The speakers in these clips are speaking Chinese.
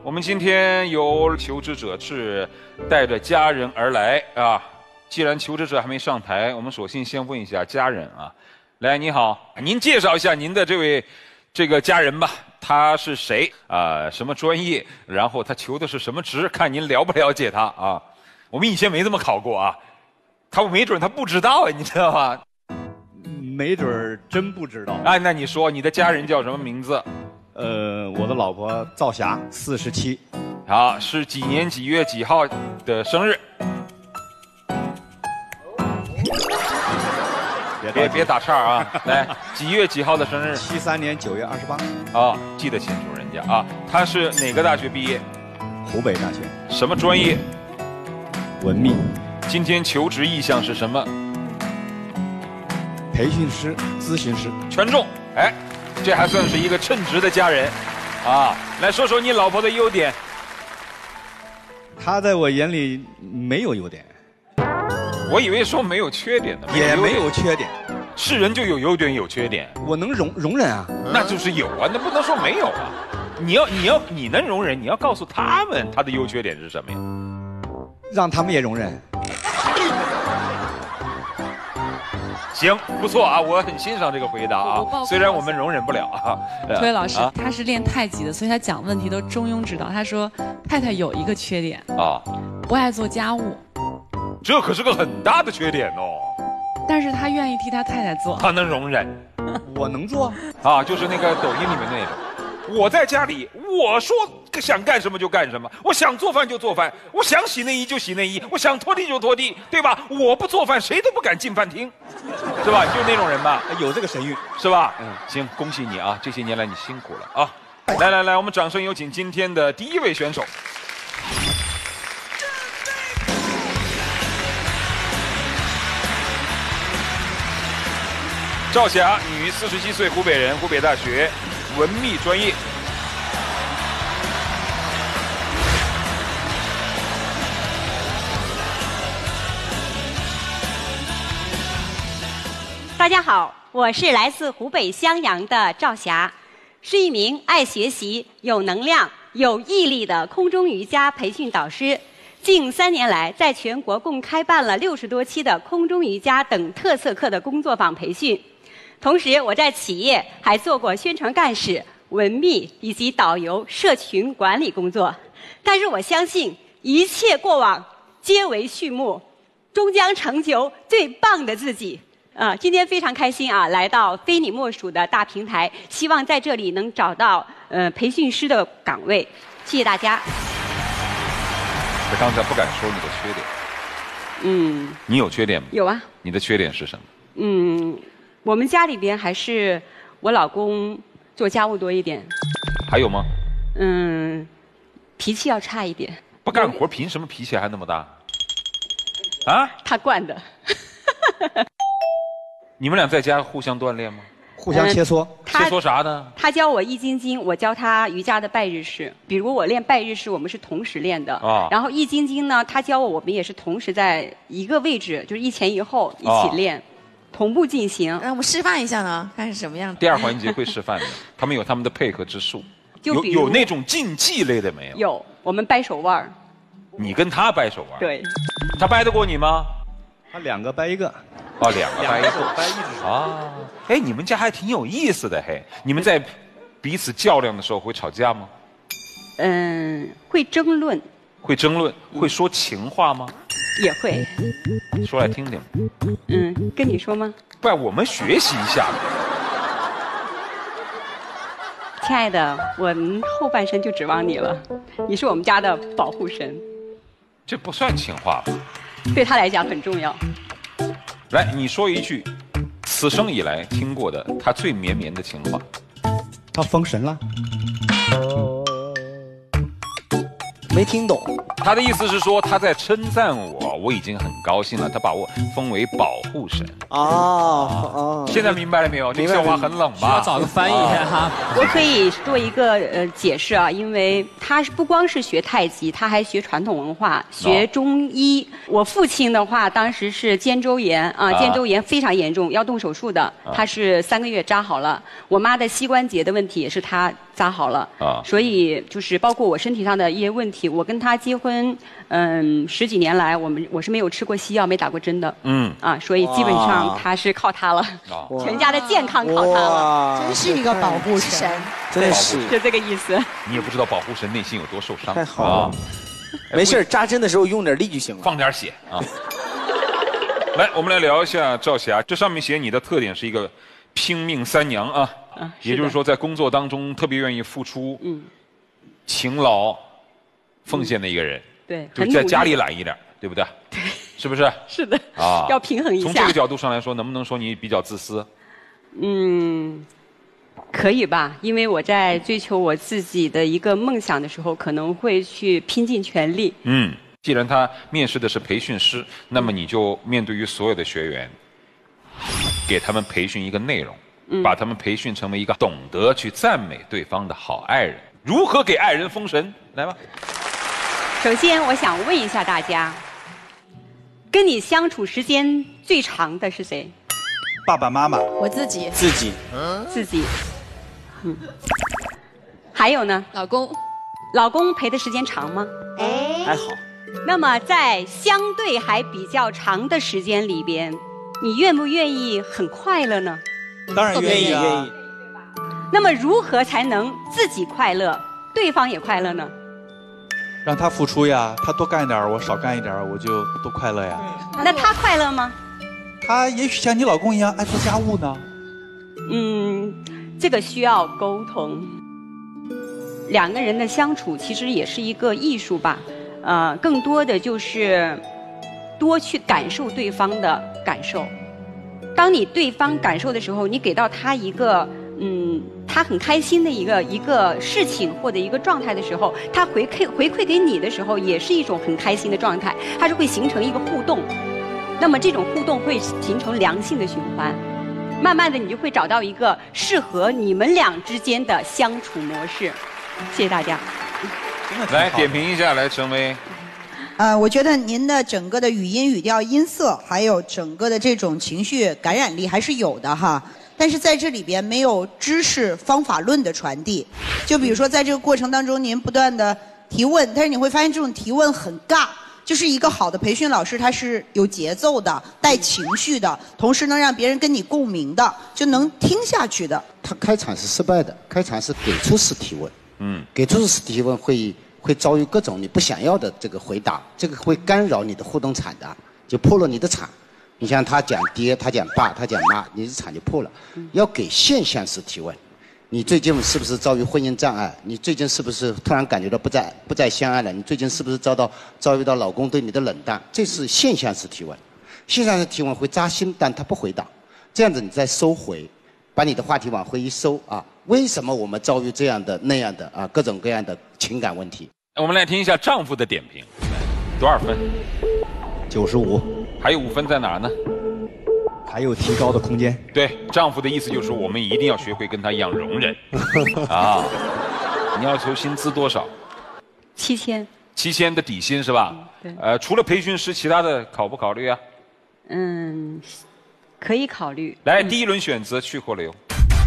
我们今天有求职者是带着家人而来啊。既然求职者还没上台，我们索性先问一下家人啊。来，你好，您介绍一下您的这个家人吧。他是谁啊？什么专业？然后他求的是什么职？看您了不了解他啊。我们以前没这么考过啊。他没准他不知道你知道吗？ 没准真不知道。 哎，那你说你的家人叫什么名字？ 我的老婆赵霞，47。 好，是几年几月几号的生日？别打岔啊！来，几月几号的生日 ？73年9月28。 啊，记得清楚人家啊。他是哪个大学毕业？ 湖北大学。 什么专业？ 文秘。 今天求职意向是什么？ 培训师、咨询师。 全中。哎，这还算是一个称职的家人啊。来说说你老婆的优点。 她在我眼里没有优点。 我以为说没有缺点的， 也没有缺点。 是人就有优点有缺点， 我能容忍啊。 那就是有啊，那不能说没有啊。你能容忍，你要告诉他们他的优缺点是什么呀？ 让他们也容忍。 行，不错啊，我很欣赏这个回答啊。虽然我们容忍不了啊。 这位老师，他是练太极的，所以他讲问题都中庸之道。他说太太有一个缺点啊，不爱做家务。 这可是个很大的缺点哦。 但是他愿意替他太太做。 他能容忍。 我能做啊，就是那个抖音里面那种。我在家里，我说想干什么就干什么，我想做饭就做饭，我想洗内衣就洗内衣，我想拖地就拖地，对吧？我不做饭，谁都不敢进饭厅，是吧？就那种人吧， 有这个神韵， 是吧？行，恭喜你啊！这些年来你辛苦了啊！来，我们掌声有请今天的第一位选手。赵霞，女，47岁，湖北人，湖北大学文秘专业。 大家好，我是来自湖北襄阳的赵霞，是一名爱学习、有能量、有毅力的空中瑜伽培训导师。近3年来，在全国共开办了60多期的空中瑜伽等特色课的工作坊培训。同时，我在企业还做过宣传干事、文秘以及导游、社群管理工作。但是我相信，一切过往皆为序幕，终将成就最棒的自己。今天非常开心啊，来到非你莫属的大平台，希望在这里能找到培训师的岗位。谢谢大家。 我刚才不敢说你的缺点。你有缺点吗？ 有啊。你的缺点是什么？ 我们家里边还是我老公做家务多一点。 还有吗？ 脾气要差一点。 不干活凭什么脾气还那么大？啊？ 他惯的。 你们俩在家互相锻炼吗？ 互相切磋。 切磋啥呢？ 他教我易筋经，我教他瑜伽的拜日式。比如我练拜日式，我们是同时练的。然后易筋经呢，他教我们也是同时在一个位置，就是一前一后一起练。同步进行， 让我们示范一下呢，看是什么样的。 第2环节会示范的，他们有他们的配合之术。有那种竞技类的没有？ 有，我们掰手腕。 你跟他掰手腕？ 对。 他掰得过你吗？ 他2个掰1个。 哦，2个掰1个， 掰1只手。 啊，哎，你们家还挺有意思的嘿。你们在彼此较量的时候会吵架吗？ 会争论。 会争论，会说情话吗？ 也会。 说来听听。 跟你说吗？ 不然我们学习一下。 亲爱的，我们后半生就指望你了，你是我们家的保护神。 这不算情话吧？ 对他来讲很重要。 来，你说一句此生以来听过的他最绵绵的情话。 他封神了。 没听懂。 他的意思是说他在称赞我。 好，我已经很高兴了。他把我封为保护神。现在明白了没有？这个笑话很冷吧？ 要找个翻译哈。 我可以做一个解释啊，因为他不光是学太极，他还学传统文化，学中医。我父亲的话，当时是肩周炎啊，肩周炎非常严重，要动手术的，他是3个月扎好了。我妈的膝关节的问题也是他扎好了。所以就是包括我身体上的一些问题，我跟他结婚10几年来，我是没有吃过西药，没打过针的。所以基本上他是靠他了，全家的健康靠他了。 真是一个保护神， 真是就这个意思。 你也不知道保护神内心有多受伤。 太好了，没事，扎针的时候用点力就行了， 放点血啊。来，我们来聊一下赵霞，这上面写你的特点是一个拼命三娘啊。也就是说，在工作当中特别愿意付出，勤劳、奉献的一个人。 对， 就是在家里懒一点，对不对？ 对， 是不是？ 是的啊，要平衡一下。 从这个角度上来说，能不能说你比较自私？ 可以吧？因为我在追求我自己的一个梦想的时候，可能会去拼尽全力。 既然他面试的是培训师，那么你就面对于所有的学员，给他们培训一个内容。把他们培训成为一个懂得去赞美对方的好爱人。如何给爱人封神？来吧。 首先，我想问一下大家，跟你相处时间最长的是谁？ 爸爸妈妈。 我自己。 自己。 自己。还有呢？ 老公。 老公陪的时间长吗？ 还好。 那么在相对还比较长的时间里边，你愿不愿意很快乐呢？ 当然愿意啊。 那么如何才能自己快乐，对方也快乐呢？ 让他付出呀，他多干点我少干一点我就多快乐呀。 那他快乐吗？ 他也许像你老公一样爱做家务呢。 这个需要沟通。2个人的相处其实也是一个艺术吧，更多的就是多去感受对方的感受。当你对方感受的时候，你给到他一个他很开心的一个事情或者一个状态的时候，他回馈给你的时候，也是一种很开心的状态，它是会形成一个互动。那么这种互动会形成良性的循环，慢慢的你就会找到一个适合你们俩之间的相处模式。谢谢大家。 来点评一下，来陈薇。 我觉得您的整个的语音语调音色，还有整个的这种情绪感染力还是有的哈。但是在这里边没有知识方法论的传递。就比如说在这个过程当中，您不断的提问，但是你会发现这种提问很尬。就是一个好的培训老师，他是有节奏的、带情绪的，同时能让别人跟你共鸣的，就能听下去的。 他开场是失败的，开场是给出式提问。给出式提问会遭遇各种你不想要的这个回答，这个会干扰你的互动场的，就破了你的场。你像他讲爹，他讲爸，他讲妈，你的场就破了。要给现象式提问，你最近是不是遭遇婚姻障碍？你最近是不是突然感觉到不再相爱了？你最近是不是遭遇到老公对你的冷淡？这是现象式提问。现象式提问会扎心，但他不回答，这样子你再收回，把你的话题往回一收啊。为什么我们遭遇这样的那样的啊各种各样的情感问题？ 我们来听一下丈夫的点评，多少分 ？95。 还有5分在哪儿呢？ 还有提高的空间。 对，丈夫的意思就是我们一定要学会跟他一样容忍啊。你要求薪资多少 ？7000。 7000的底薪是吧？ 对。 除了培训师，其他的考不考虑啊？ 可以考虑。 来，第一轮选择去或留。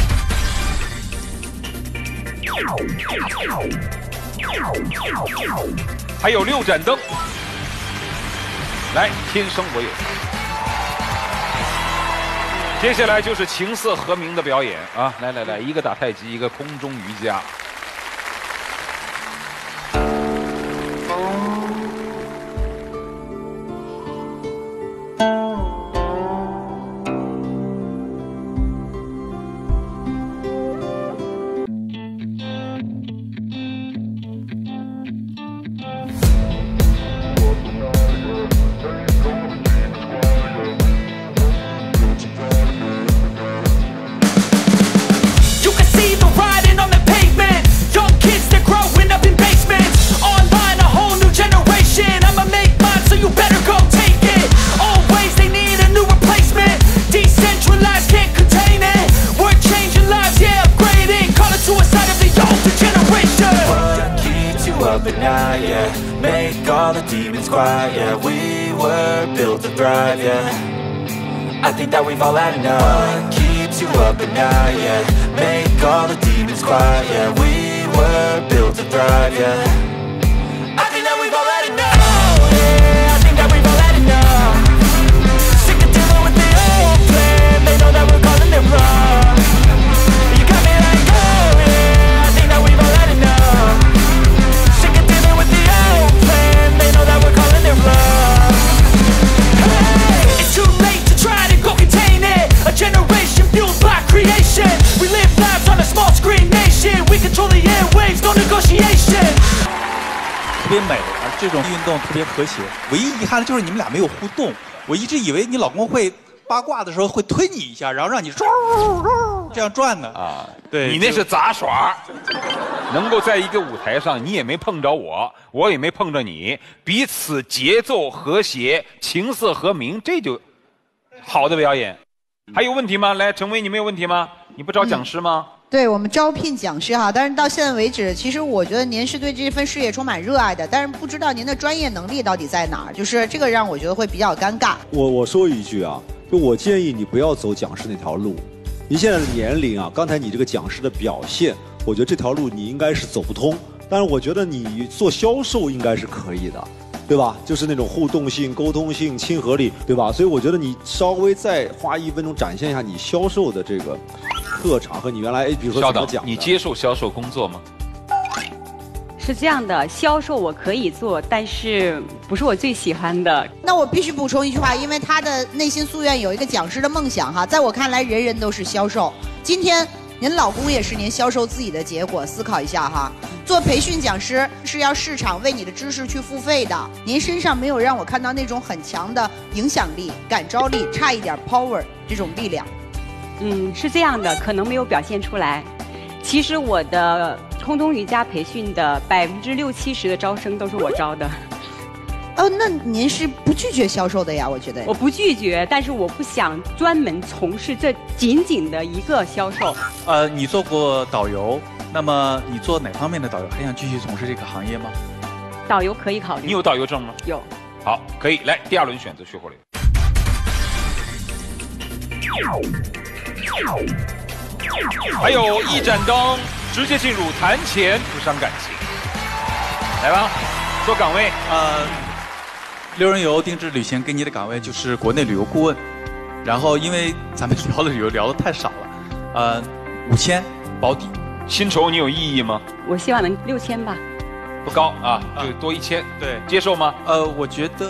还有6盏灯。来，天生我有。接下来就是情色和鸣的表演啊！来，一个打太极，一个空中瑜伽。 You can see the writing on the pavement. up at night, yeah. Make all the demons quiet, yeah. We were built to thrive, yeah. I think that we've all had enough. What keeps you up at night, yeah. Make all the demons quiet, yeah. We were built to thrive, yeah. I think that we've all had enough, yeah. I think that we've all had enough. Sick of dealing with the old plan. They know that we're calling it wrong. You got me like, oh yeah. I think that we've all had enough. Sick of dealing with the old plan. They know that we're calling it wrong. Hey, it's too late to try to go contain it. A generation fueled by creation. We live lives on a small screen nation. We control the airwaves, no negotiation. 特别美，而这种运动特别和谐。唯一遗憾的就是你们俩没有互动。我一直以为你老公会八卦的时候会推你一下，然后让你这样转呢。啊，对， 你那是杂耍。能够在一个舞台上，你也没碰着我，我也没碰着你，彼此节奏和谐，琴瑟和鸣，这就好的表演。还有问题吗？来，陈薇，你没有问题吗？你不招讲师吗？ 对，我们招聘讲师哈，但是到现在为止，其实我觉得您是对这份事业充满热爱的，但是不知道您的专业能力到底在哪儿，就是这个让我觉得会比较尴尬。 我说一句啊，就我建议你不要走讲师那条路，你现在的年龄啊，刚才你这个讲师的表现，我觉得这条路你应该是走不通，但是我觉得你做销售应该是可以的。对吧？就是那种互动性、沟通性、亲和力，对吧？所以我觉得你稍微再花1分钟展现一下你销售的这个特长和你原来，比如说怎么讲。 你接受销售工作吗？ 是这样的，销售我可以做，但是不是我最喜欢的。 那我必须补充一句话，因为他的内心夙愿有一个讲师的梦想哈，在我看来，人人都是销售。今天您老公也是您销售自己的结果，思考一下哈。做培训讲师是要市场为你的知识去付费的，您身上没有让我看到那种很强的影响力、感召力，差一点 power 这种力量。 是这样的，可能没有表现出来。其实我的空中瑜伽培训的60%、70%的招生都是我招的。 哦，那您是不拒绝销售的呀？我觉得我不拒绝，但是我不想专门从事这仅仅的一个销售。 你做过导游，那么你做哪方面的导游？还想继续从事这个行业吗？ 导游可以考虑。 你有导游证吗？ 有。 好，可以来第2轮选择徐慧蕾。还有一盏灯，直接进入谈钱不伤感情。来吧，说岗位。 6人游定制旅行给你的岗位就是国内旅游顾问，然后因为咱们聊的旅游聊的太少了，5000保底。 薪酬你有异议吗？ 我希望能6000吧。 不高啊，就多1000。 对， 接受吗？ 我觉得，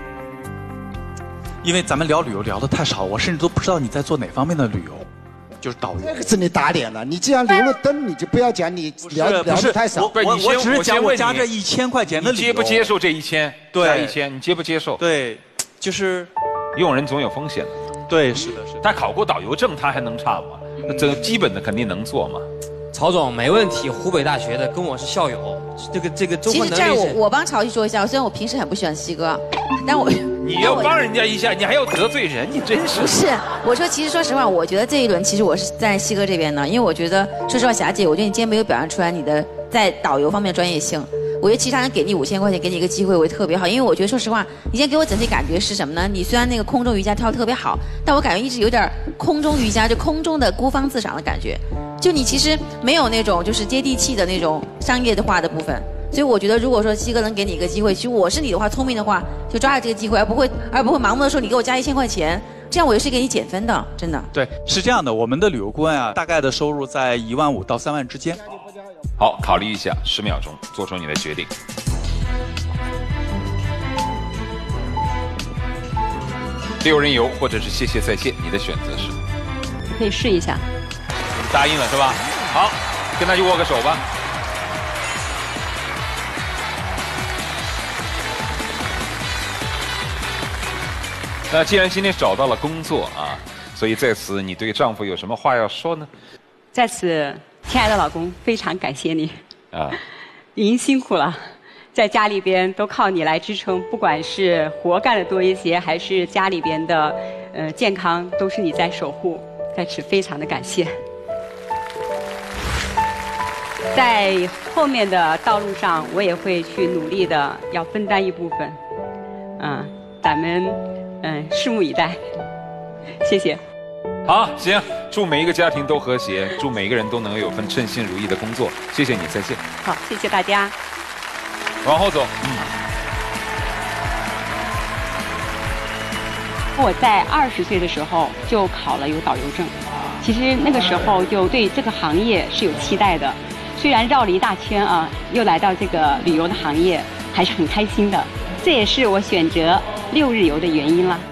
因为咱们聊旅游聊的太少，我甚至都不知道你在做哪方面的旅游。就是导游， 这个是你打脸了。你既然留了灯，你就不要讲你聊的太少。 我只是讲我加这1000块钱的理由。 你接不接受这1000？ 对， 加1000，你接不接受？ 对，就是用人总有风险的。 对，是的，是的。 他考过导游证，他还能差吗？这个基本的肯定能做嘛。 曹总没问题，湖北大学的，跟我是校友。这个中文能力是。 其实这儿我帮曹毅说一下，虽然我平时很不喜欢西哥，但我。 你要帮人家一下，你还要得罪人，你真是。 不是，我说其实说实话，我觉得这一轮其实我是在西哥这边的，因为我觉得说实话，霞姐，我觉得你今天没有表现出来你的在导游方面的专业性。我觉得其他人给你5000块钱，给你一个机会，我觉得特别好，因为我觉得说实话，你今天给我整体感觉是什么呢？你虽然那个空中瑜伽跳得特别好，但我感觉一直有点空中瑜伽就空中的孤芳自赏的感觉，就你其实没有那种就是接地气的那种商业化的部分。所以我觉得，如果说西哥能给你一个机会，其实我是你的话，聪明的话就抓住这个机会，而不会盲目的说你给我加1000块钱，这样我也是给你减分的，真的。 对，是这样的，我们的旅游顾问啊，大概的收入在15000到3万之间。 好，考虑一下，10秒钟，做出你的决定。6人游或者是谢谢再见，你的选择是？ 可以试一下。 答应了是吧？好，跟他去握个手吧。那既然今天找到了工作啊，所以在此你对丈夫有什么话要说呢？ 在此，亲爱的老公，非常感谢你啊，您辛苦了，在家里边都靠你来支撑，不管是活干的多一些，还是家里边的健康，都是你在守护，在此非常的感谢。 在后面的道路上，我也会去努力的，要分担一部分。咱们拭目以待。谢谢。 好，行，祝每一个家庭都和谐，祝每一个人都能有份称心如意的工作。谢谢你，再见。 好，谢谢大家。 往后走。 我在20岁的时候就考了有导游证，其实那个时候就对这个行业是有期待的。虽然绕了一大圈啊，又来到这个旅游的行业，还是很开心的。这也是我选择6日游的原因了。